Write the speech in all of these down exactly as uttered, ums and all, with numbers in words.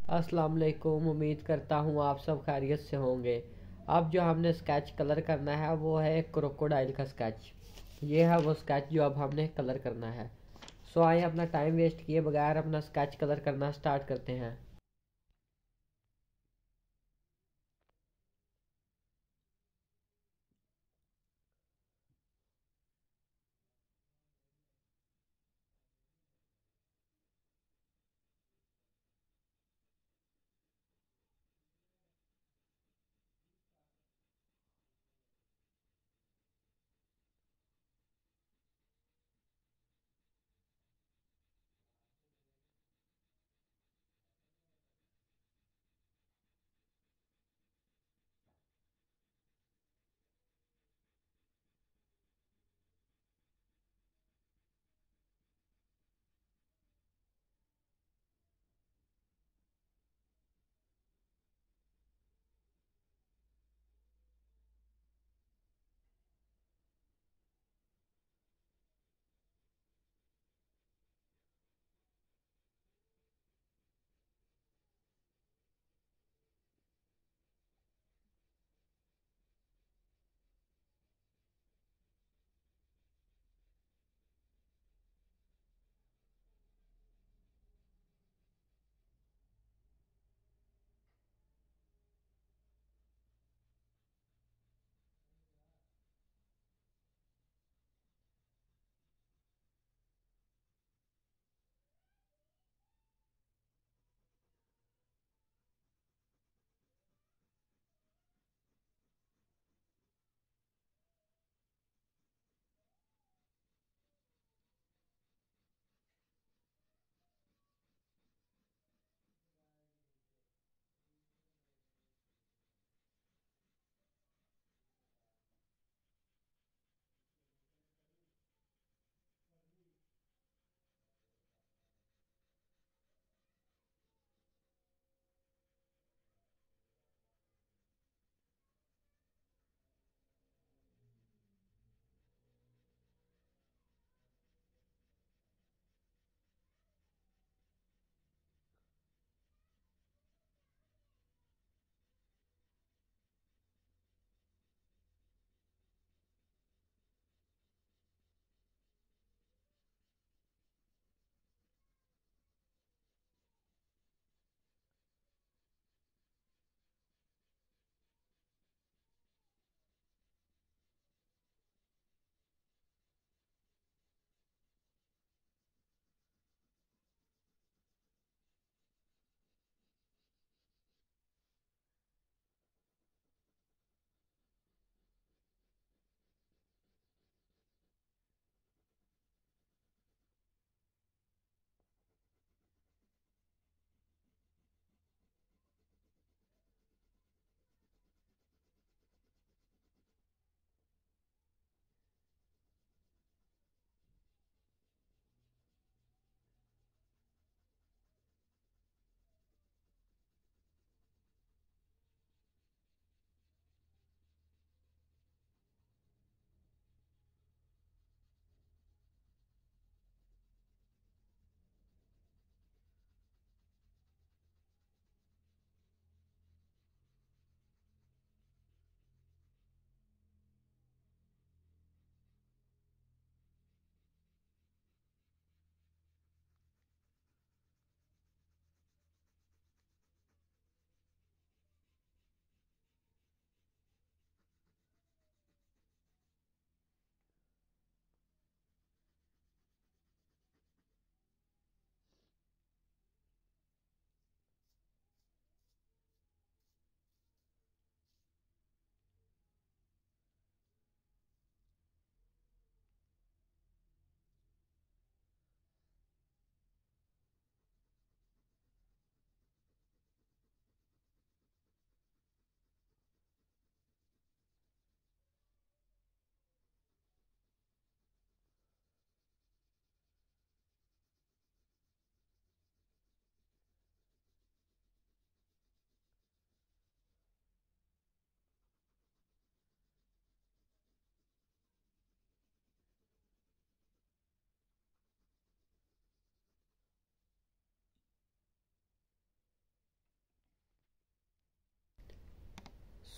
अस्सलाम वालेकुम। उम्मीद करता हूँ आप सब खैरियत से होंगे। अब जो हमने स्केच कलर करना है वो है क्रोकोडाइल का स्केच। ये है वो स्केच जो अब हमने कलर करना है। सो आइए अपना टाइम वेस्ट किए बगैर अपना स्केच कलर करना स्टार्ट करते हैं।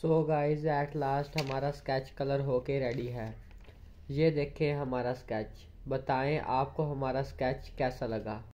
सो गाइस एट लास्ट हमारा स्केच कलर होके रेडी है। ये देखें हमारा स्केच। बताएं आपको हमारा स्केच कैसा लगा।